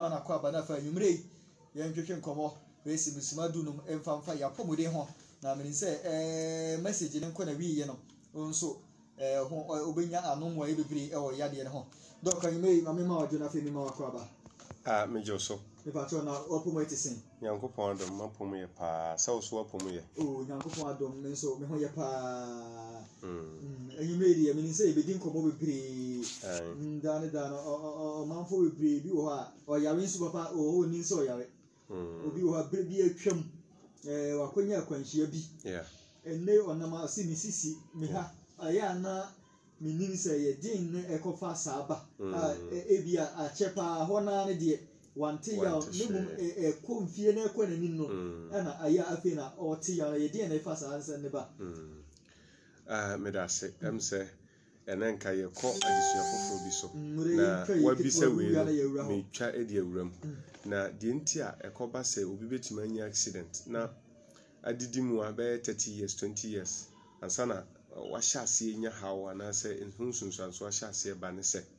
Akonoba na fa nwumre yen twetwe nkomo wesi musima dunum emfamfa yapomode ho na me nse message ne nko na wiye no nso ho obenya anomwa ebebiri e wo yade ne ho doka nyime mame ma ojo na fe mi ma Akonoba me joso me pa to na opomo etisin Nyankopon adom mapomo ye pa so opomo ye Nyankopon adom me nso me ho ye pa enyime di me nse ebedi nkomo bebiri ndane dano o manfo bebiri bi wo ha o yare nsu papa o ni nso o yare obi wo ha bi atwam wakonya akwanhia bi enne onama si ni sisi me ha aya na menin se ye din ne ekofa saaba ebia achepa hona ne de wante ya nemum konfie na ekwa nanin no na aya afi na oti ya ye din na ifa sanse ne ba medase emse enenka ye ko adisua foforo bi so na wabisa we me twa edi awuram na de nti a ekoba se obi betima anya accident na adidi mu abe 30 years 20 years ansana washase nya hawa na se nhunsunsuanso washase ba ne se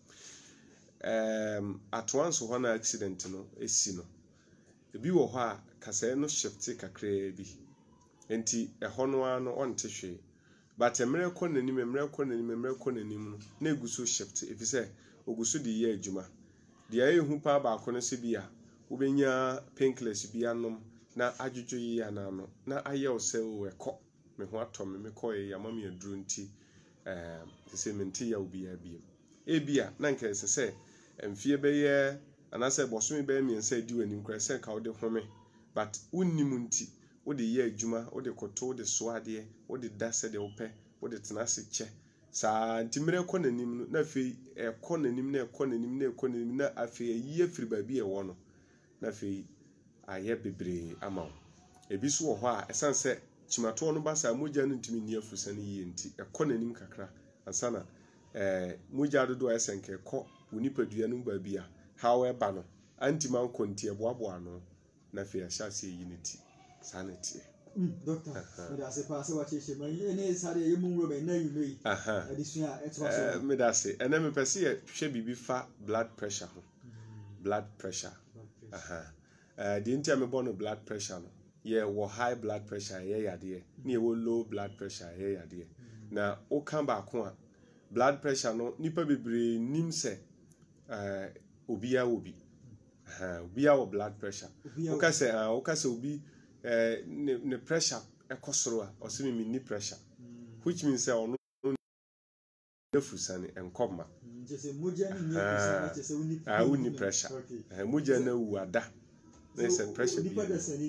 at once ho na accident no esi no ebi wo ho a kasa no shift kakra bi enti eho no ano onte hwe but emre kọ nanim na eguso shift efise oguso de ye adwuma de aye hu pa ba akọ no se bia wobenya painkillers bi anom na adwudwo yi anano na aye ose wo ekọ me ho atom me kọ ye yama me aduru nti se menti ya obi ya bi ebia na nke se emfie be ye anase boso be me nsa di wani nkra se ka wo de home but unnim nti wo de ye adwuma wo de koto wo de soade wo de dase de ope wo de tenase che sa ntimre kọ nanim na fe ekọ nanim na afi yi afiri ba bi e wo no na fe aye bebre ama ebi so wo ho a esanse chimato no basa moja no ntimi ni afusa ne yi nti ekọ nanim kakra ansana moja dodo esenke kọ unipadua no ba bia however no antima nkonti eboabo ano na fe ahyase yi neti sanity doctor me da se pass what you me ene sare ye munro be na yimei adisua etwa so me da se ene me pese ye hwe bibi fa blood pressure ho blood pressure the intia me born blood pressure no ye wo high blood pressure ye yade na ye wo low blood pressure ye yade na o kan ba ko a blood pressure no nipa bebre nim se obia obi wo blood pressure o ka se obi ne pressure ekosoro a o se me ni pressure which means say ono defusane enkoma jese moja ni pressure jese uni pressure moja na wu ada na se pressure bi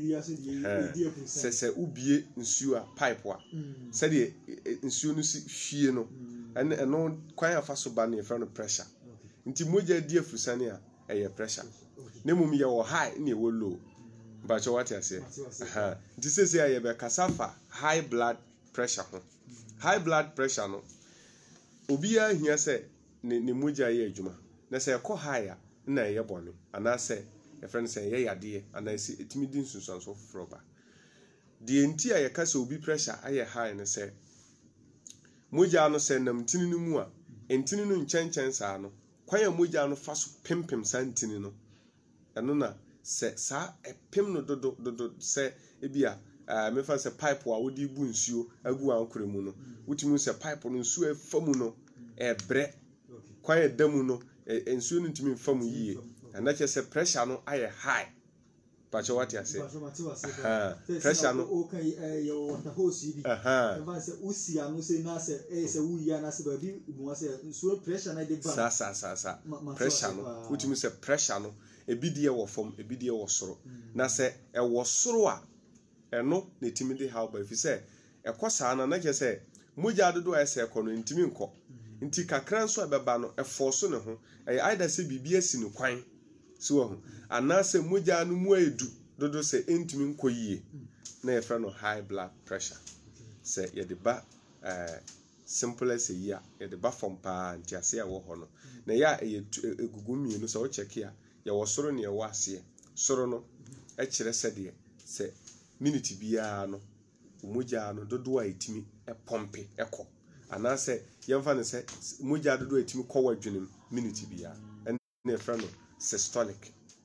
se ubie nsuo a pipe wa se de nsuo no si hwie no eno kwan afa so ba na e no pressure nti moja di afusane a eye pressure na mum ye wo high na e wo low ba cho what ase nti se aye be kasafa high blood pressure ho high blood pressure no obi a hia se ne moja ye adwuma na se ekọ high a na ye bone ana se e friend say ye yade ana se etimi din sunsanso foforo ba de nti aye ka se obi pressure aye high ne se moja no se nam tininu mu a entini no nchen saa no kwan a moja no fa so pempem santini no eno na se sa epem no dodo se ebia me fa se pipe wa wodi bu nsuo agu ankore mu no wutimi se pipe no nsuo efamu no ebre kwan edamu no nsuo no ntimi famu yie na che se pressure no aye high pacho what you say pressure no o kai yo water hose bi e se usi anu se na se wuya na se ba bi mu se nsuo pressure na de ba sa pressure no wutimi se pressure no ebidie wo fom ebidie wo soro na se e wo soro a eno na timi de how ba fi se ekosa na che se moja dodo ese ekono ntimi nko nti kakra nso abeba no eforso ne ho either se bibia si no kwan so ho ana se moja no mu edu dodo se ntimi nko yie na efra no high blood pressure se ye de ba simple as ye ye de ba fom pa nti ase a wo ho no na ya egugu mienu so wo check ya ye wo soro ne ye wo ase soro no e kire se de se minute bia no moja no dodo a etimi e pompe ekọ ana se yemfa ne se moja dodo etimi kọ wadwenem minute bia en ne efra no systolic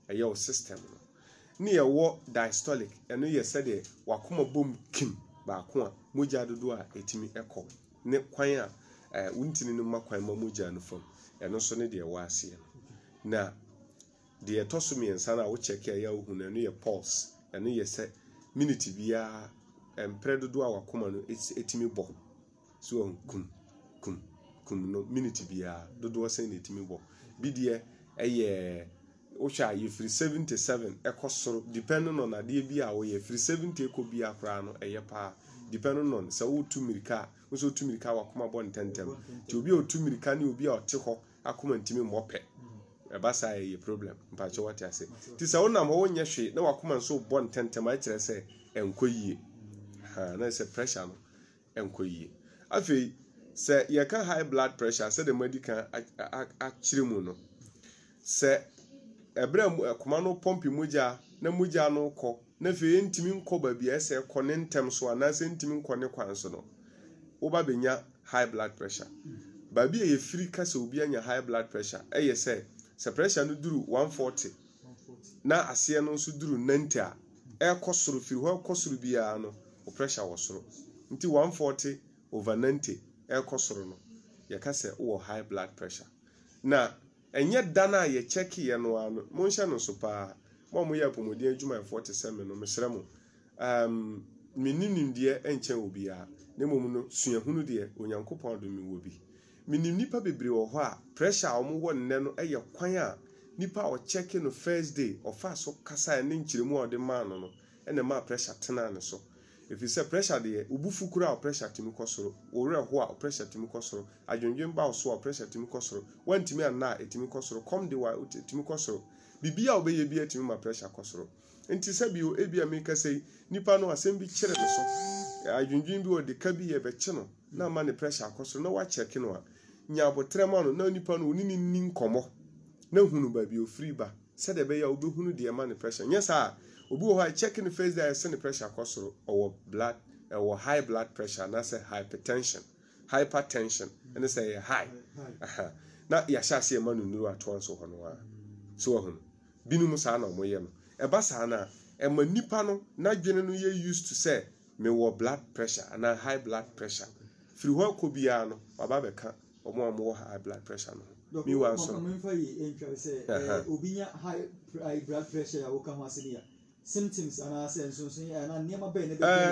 ɛyɛ system no ne yɛwɔ diastolic ɛno yɛ sɛdeɛ wakoma bom kim baako a mogya dodo a ɛtumi ɛkɔ ne kwan a wontini no ma kwan ma mogya no fam ɛno so ne deɛ ɛwɔ aseɛ na deɛ ɛtɔ so mmiɛnsa no a wokyɛke a ɛyɛ wohu no ɛno yɛ pulse ɛno yɛ sɛ minute biara mpere dodo a wakoma no ɛtumi bɔ so kum no minute biara dodo sɛ na ɛtumi bɔ bi deɛ ɛyɛ wohwɛ a yɛfiri 77 ɛkɔ soro depending on adeɛ bi a woyɛ firi 70 ɛkɔ bi akora no ɛyɛ paa depending on sɛ wotu mirika nso wotu mirika wakoma bɔ ntɛntɛm nti obi a otu mirika ne obi a ɔte hɔ akoma ntimi mmɔpɛ ɛba saa ɛyɛ problem mpakyɛ wɔte ase nti sɛ wonam hɔ wonyɛ hwee na wakoma nso bɔ ntɛntɛm akyerɛ sɛ ɛnkɔ yie na sɛ pressure no ɛnkɔ yie afei sɛ yɛka high blood pressure sɛ de madi kan akyerɛ mu no sɛ ɛbrɛ akoma no pɔmpi mogya na mogya no kɔ na afei ntimi nkɔ baabi ɛsɛ kɔ ne ntɛm so anaasɛ ntimi nkɔ ne kwan so no woba bɛnya high blood pressure baabi a yɛfiri ka sɛ obi anya high blood pressure ɛyɛ sɛ pressure no duru 140 na aseɛ no nso duru 90 a ɛkɔ soro firi hɔ ɛkɔ soro biara no o pressure wɔ soro nti 140/90 ɛkɔ soro no yɛka sɛ wɔ high blood pressure na ɛnyɛ dan a yɛ check yɛ no ano mo nhyɛ no so paa mo yɛ apɔmɔden adwuma 47 no mesrɛ mo meninimdeɛ ɛnkyɛn obiara na mmom no suahunu deɛ onyankopɔn do me wɔ bi menim nipa bebree wɔ hɔ a pressure a wɔn wɔ nnɛ no ɛyɛ kwan a nipa a ɔcheck no first day ɔfa so kasa ne nkyerɛmu a ɔde maa no no ɛna ma pressure tena ne so ɛfiri sɛ pressure deɛ obufu kura a pressure timi kɔ soro ɔwerɛ ho a pressure timi kɔ soro adwendwen ba so a pressure timi kɔ soro wantimi anna a ɛtimi kɔ soro kɔm de wa timi kɔ soro bibia a ɔbɛyɛ bi atimi ma pressure kɔ soro nti sɛ bio ebia me kasa yi nipa no asɛm bi kyerɛ ne so adwendwen bi ɔde ka bi yɛ bɛkye no na ma ne pressure kɔ soro na wa check no a nya abotre ma no na nipa no oni ni nkɔmɔ na hunu ba bi ofiri ba sɛ de bɛyɛ obɛhunu de ma ne pressure nyɛ saa obi wɔ hɔ a check ne face day sɛ ne pressure kɔ soro ɔwɔ blood ɛwɔ high blood pressure na sɛ hypertension ɛne sɛ yɛ high na yɛahyɛ aseɛ ma no nuru atoa nso hɔ no a so wɔ ho binom saa na ɔmo yɛ no ɛba saa na ɛma nipa no na dwene no yɛ used to sɛ mewɔ blood pressure ana high blood pressure firi hɔ kɔ biara no waba bɛka ɔmo a mo wɔ high blood pressure no mi wa nso obi nya high blood pressure a woka ho asɛm symptoms anaasɛ nsonson ana nneɛma bɛn na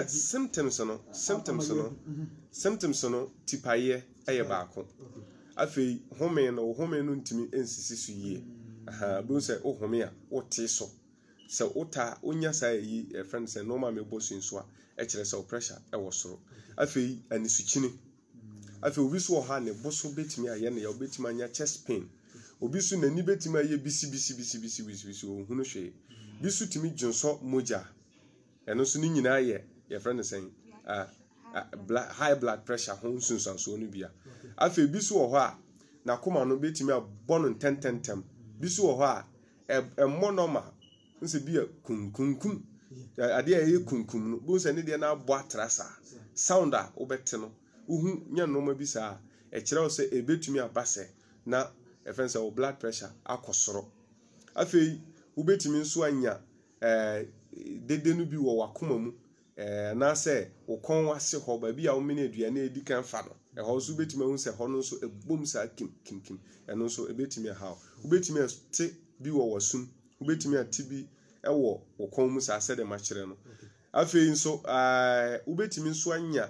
symptoms no tipayeɛ ɛyɛ baako afei home no ntimi nsisi so yie bi sɛ wo home a wote so sɛ wota wonya saa yi friend sɛ normal me bɔ so a ɛkyerɛ sɛ wo pressure ɛwɔ soro afei anisukyini afei obi so wɔ ha ne bo so betimi ayɛ ne ya obetimi anya chest pain obi so n'ani betimi ayɛ bisi ohunu hwee bi so timi dwonso mogya ɛno so ne nyinaa yɛ friend sɛ high blood pressure ho nsunsanso no bia afei bi so wɔ hɔ a na koma no betimi abɔ no ntɛntɛntɛm bi so wɔ hɔ a ɛmmɔ normal nse bi kunkunkum ade a yɛ kunkum no bo sɛ ne deɛ na abɔ atrasa sound a wobɛte no uhu nya noma bi saa ɛkyerɛw sɛ ebetumi abasɛ na ɛfɛn sɛ wo blood pressure akɔ soro afei wobetumi nso anya dede no bi wɔ wakoma mu na sɛ wo kɔn wase hɔ ba bi a wo mene aduane edi kan fa no ɛhɔ so betumi ahu sɛ hɔ no nso ebom saa kim ɛno nso ebetumi ahaw wobetumi ate bi wɔ wasum wobetumi ate bi ɛwɔ wo kɔn mu saa sɛ de ma kyerɛ no afei nso wobetumi nso anya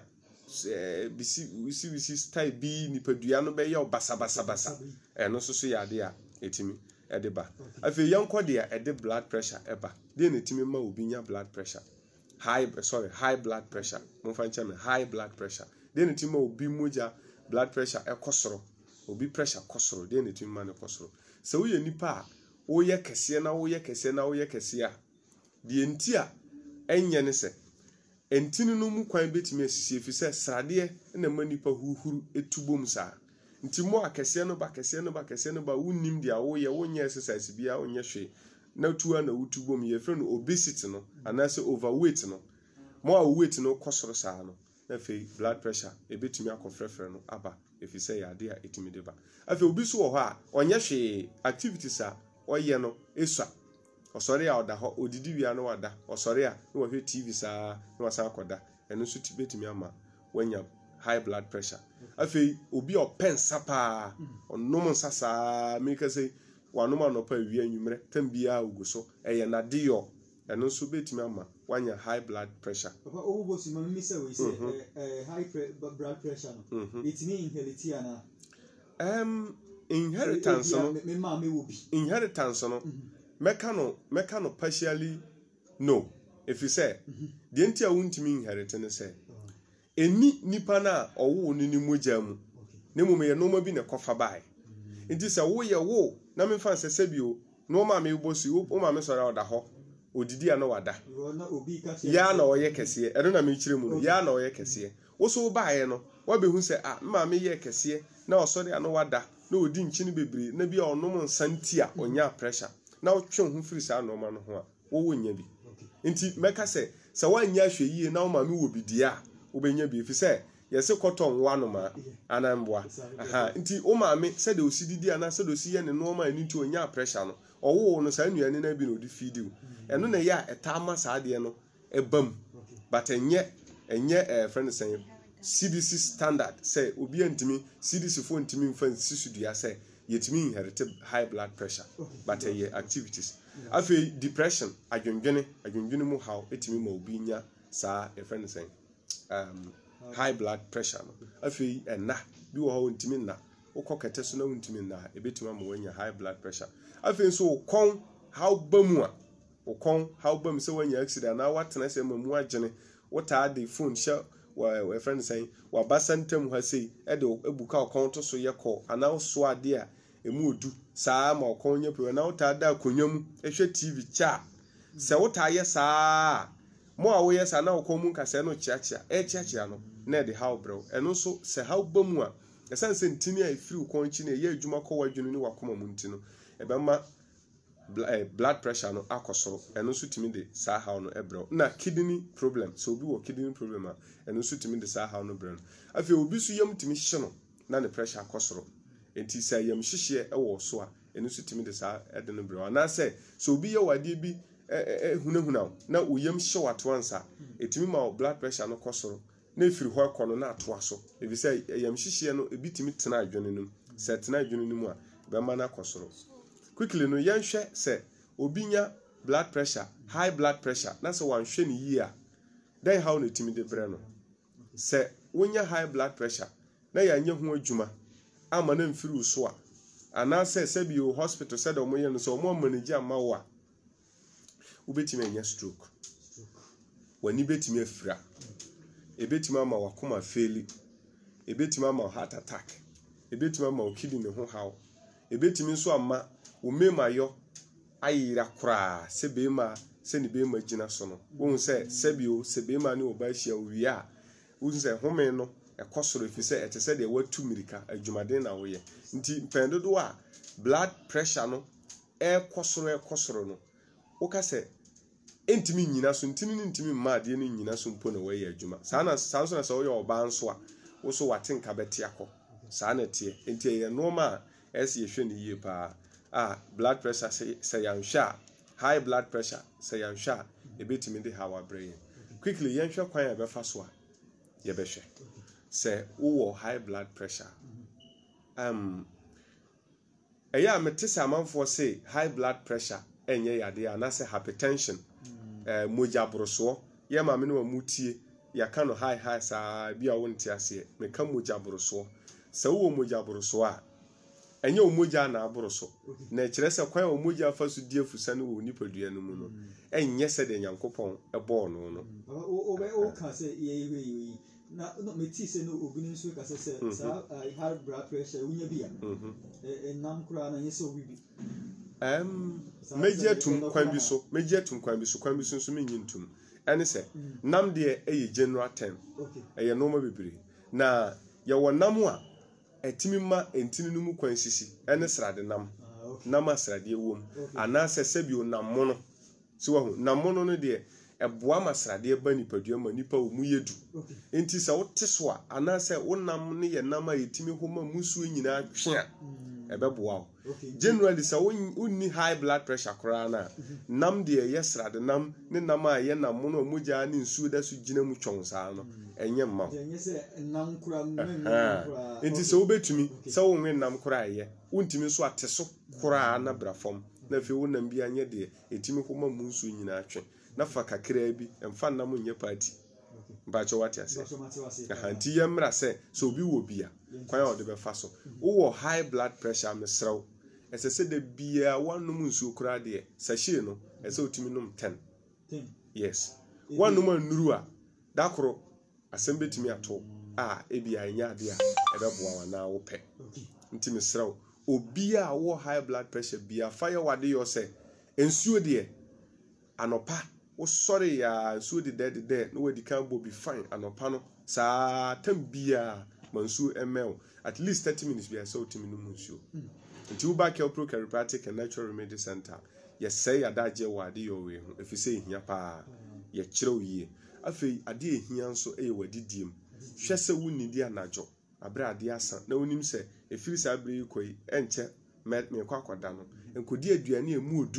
bisi style bi nipadua no bɛyɛ basa ɛno so yɛ ade a etimi ɛde ba afei yankɔ de a ɛde blood pressure ɛba de na etimi ma obi nya blood pressure high blood pressure momfa nkyɛn me high blood pressure de na etimi ma obi mogya blood pressure ɛkɔ soro obi pressure kɔ soro de na etimi ma ne kɔ soro sɛ woyɛ nipa a woyɛ kɛseɛ na woyɛ kɛseɛ a de enti a ɛnyɛ ne sɛ entini no mu kwan betimi asisi efi sɛ sradeɛ na ma nipa huhuru etubom saa nti mo akɛseɛ no ba wonnim dia woyɛ wonyɛ exercise bia wonyɛ hwe na tuwa na wutubom yɛ frɛ no obesity no anaasɛ overweight no mo a weight no kɔsoro saa no na fei blood pressure ebetimi akɔfrɛfrɛ no aba efi sɛ yɛ ade a etimi de ba afei obi so wɔ hɔ a ɔnyɛ hwe activities a ɔyɛ no esua osori a oda ho odidi wi ano wada osori a no wa hwe TV saa no wasa akoda eno so tibetimi ama wanya high blood pressure afei obi opensa pa onom nsasa make say wanom anopa wi anwumre tambia uguso eye na deyo eno so betimi ama wanya high blood pressure papa owo si mama mi say we say high blood pressure no it mean inheritance ana inheritance no me ma me wo bi inheritance no meka no partially no if you say the entia wuntimi inheritance ne say eni nipa na owo ni ni mogya mu ne mu me no ma bi ne kofa bai nti say wo ye wo na me fan sese bio no ma me bosi o ma me sori oda ho odidi ana wada ya na oye kese eno na me kire mu no ya na oye kese wo so baaye no wa behu say ma me ye kese na osori ana wada na odi nchini bebre na bi onom nsanti a onya pressure na otwe ho firi sa no ma no ho a wo wonya bi nti meka se wanya hwe yie na wo ma me wo bidia wo benya bi fi se yese koton wano ma anamboa nti o ma me se de osididi ana se de osiye ne no ma ani nti onya pressure no owo no sa nuane na bi no di feed you eno na ya etama sa de no ebam but enye friend say CDC standard say obi antimi CDC fo antimi mfa sisudua say yetimi inherit high blood pressure but activities afei depression adwendwene mu how etimi ma obi nya sa friend say high blood pressure no afei enna bi wo ho ntimi na ukokete so na ntimi na ebetuma ma wanya high blood pressure afei so ukon how bam se wanya accident na watena se mamu agene wota the phone sha wa friend saying wa basantam ha sei e de ebuka ukon to so yekọ ana so ade a emu odu saa ma ukon nya pe na wota da akonyam ehwe TV cha se wota ye saa mo a wo ye saa na ukon mu nkase no chiachia no na de how bro eno so se how bam a esanse ntini a ifiri ukon chi na ye adwuma kọ wadwunu ni wakoma mu ntino ebema blood pressure no akosoro eno so timi de saa how no ebro na kidney problem so obi wo kidney problem a eno so timi de saa how no bro afi obi so yam timi hye no na ne pressure akosoro enti say yam hyehye ewo so a eno so timi de saa ede no bro na say so obi ye wade bi hunahuna na oyam hye wato ansa etimi ma blood pressure no kosoro na efiri ho ekono na ato aso ebi say yam hyehye no ebi timi tena adwene no say tena adwene no mu a be ma na kosoro quickly no yanhwe se obinya blood pressure high blood pressure na se wanhwe ne yi a then how no timi de bre no se wonya high blood pressure na yanye ho adwuma ama na mfiri so a ana se bio hospital se da mo ye no so mo manage ama wo a ubetimi anya stroke wani betimi afira ebetimi ama wakoma faili ebetimi ama heart attack ebetimi ama kidney ho how ebetimi nso ama umemayo ayira kura sebema se ni bema gina so no wo se sebio sebema ni obahia owi a wo se home no ekosoro fi se etese de watu mirika adwumaden na wo ye nti pendodo a blood pressure no ekosoro no wo ka se entimi nyina so ntimi ma de no nyina so mpo na wo ye adwuma sanso na se wo ye oba nso a wo so watenka beti akọ saa na tie nti ye no ma esi ye hwe ne yie pa blood pressure say yansha high blood pressure say yansha ebetimi de hawa brain quickly yanhwe kwan ya be fa so a ye be hwe say wo high blood pressure eya metese amanfo say high blood pressure enye yade ana say hypertension moja boroso ye ma me no mutie ya ka no high saa bia wonte ase me ka moja boroso say wo moja boroso a enye omoja na aboroso na kire se kwan omoja fa so die fusa no wo nipadua no mu no enye se de nyankopon ebo no no o ka se ye na no meti se no obini so ka se sa high blood pressure unya bia nam kura na yese obibi meje tum kwan bi so so menyi ntum ene se nam de eye general term eye normal bibiri na ye wonam a etimi ma entini no mu kwan sisi ene srade nam asrade ewom ana se sebio nam no si wo hu nam no de eboa masrade ba nipadua ma nipa wo mu yedu enti se wote so a ana se wonam ne ye nam a yetimi homa musu nyina twe a ebeboa Generally so wonni high blood pressure koraa na nam de yesra de nam ne nam a ye nam no muja ne nsuo da so gina mu twonsa no enye mma enti so wobetumi so wonwe nam koraa ye wontimi so ateso koraa na brafom na fe wonam bi anye de etimi koma mu nsuo nyina atwe na fa kakraa bi emfa nam nye party mbacho wati ase nti yemra se so bi wo bia kwan a ode be fa so wo high blood pressure mesraw ese se de bia wanum nsuo kura de sahye no ese otimi num 10 yes wanum anuru a dakoro asem betimi ato ebia anya de a ebeboa wana wo pe nti mesraw obia wo high blood pressure bia fire wade yo se nsuo de anopa wo sorry ya nsuo de de no wadi kan bo be fine anopa no sa tambia mansuo ml at least 30 minutes bia so otimi num nsuo nti uba Kelpro Chiropractic and Natural Remedy Center yes say adaje wade yo we ho efise ehia pa ye kyerɛw yie afei ade ehia nso wadidiem hwɛ sɛ wunidi anajo abra ade asa na wonim sɛ efiri sa abra yikoi enche me kwakwada no enkodi aduane emu odu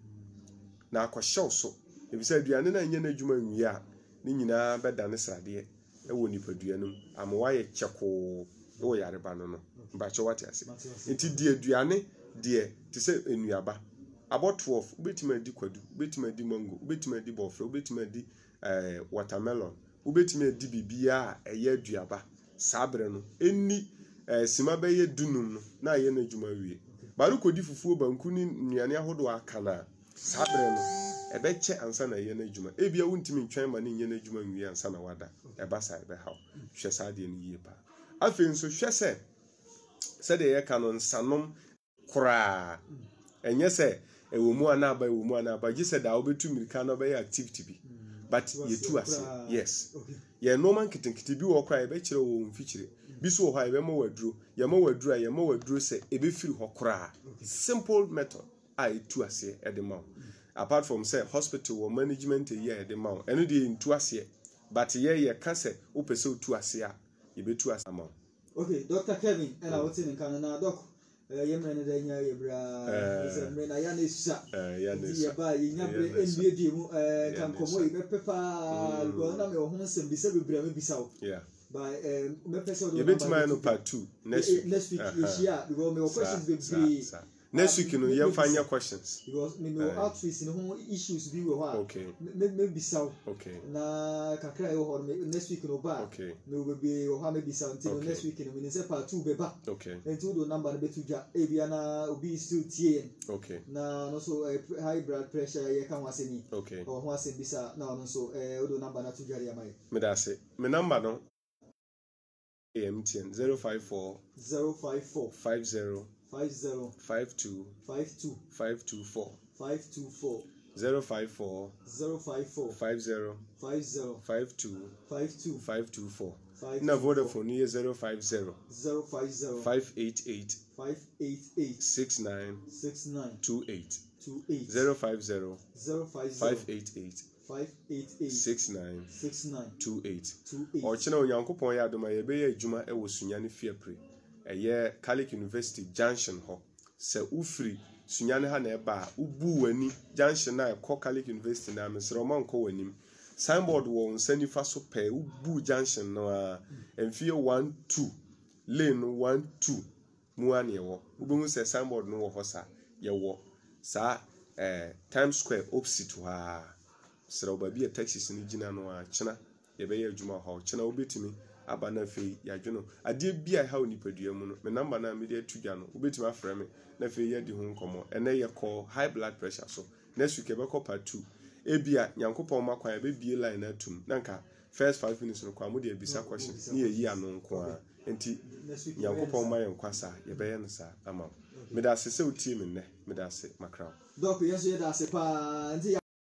na akɔhyew so efise aduane na nye na adwuma nwie a ne nyinaa bɛda ne srade ɛwɔ nipadua no amowa ye kyɛko wo yareba no mbacho wati ase nti die aduane die te se enuaba about 12 ubetima adi kwadu ubetima adi mango ubetima adi bofre ubetima adi watermelon ubetima adi bibia eye aduaba sabre no eni sima beye dunum no na ye na adwuma wie baru kodi fufuo banku ni nnuane ahodo aka na sabre no ebeche ansa na ye na adwuma ebia wuntimi ntwan ma ne nye na adwuma wie ansa na wada eba sa ebe haw hwe sade no yie pa afi nso hwe se de ye kanon sanom kura enye se ewomu anaba gise da obetu mirika no be activity bi but ye tu ase yes ye normal kitinkiti bi wo kura ebe kire wo mfikyire bi so ho ebe ma waduro ye ma waduro se ebe firi ho kura simple method I tu ase e de ma apart from say hospital or management ye e de ma eno de ntu ase but ye ka se wo pese tu ase a ye be tu ase ma. Okay, Dr. Kevin, and I was in Canada, Doc. Yemen and Yabra, when I am is by NBA, can come away, Peppa, Gonam, or Homes and Bissell Bissau. Yeah. By you bet my part 2 next week. Next week, yeah, because questions will be. Next week, you will find your questions. Because maybe outfits in home issues be okay. Maybe so. Okay. Na kakra or next week no ba. Okay. No be or maybe something next week in the part 2 be ba. Okay. And to the number be to ja Aviana obi still tie. Okay. Na no so high blood pressure ye kan waseni. Okay. Or wase bisa na no so odo number na to ja ya mai. Me da say. Me number no AMTN 054 50 52 524 054 50 524 na Vodafone ye 050 588 69 28 050 588 69 28 ochina onyankopon ya adoma ye be ye adwuma e wosunya ne fiapre eye Catholic University Junction ho se ufri sunyane ha na eba ubu wani junction na Catholic University na mesro man ko wanim signboard wo nsanifa so pe ubu junction no emfie 1 2 lane 1 2 mu ane wo ubu se signboard no wo ho sa ye wo sa Times Square opposite ha sra obabi a taxis ni gina no a chena ye be ye adwuma ho chena obetimi aba na fei ya dwono ade bia ha onipadua mu no me number na me de atudwa no obetimi afra me na fei ye di ho nkomo ene ye call high blood pressure so next week e be call part 2 ebia nyankopon makwan e be bie line na tum nanka first 5 minutes no kwa mu de abisa questions ni ye yi anu nko a enti nyankopon ma ye nkwasa ye be ye no sa ama me da se utie me ne me da se makra doc yes ye da se pa